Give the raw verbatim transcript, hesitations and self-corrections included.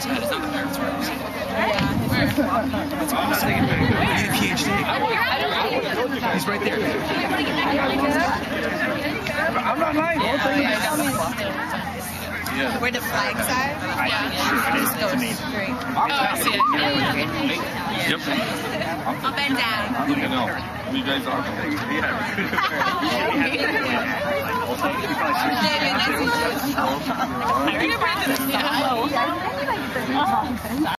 It's not the parents' room. That's awesome. He had a P H D. He's right there. I'm not lying. Yeah. Where the flags are? Yeah. Just go straight. Oh, I see it. Yep. Up and down. I know. You guys are. Yeah.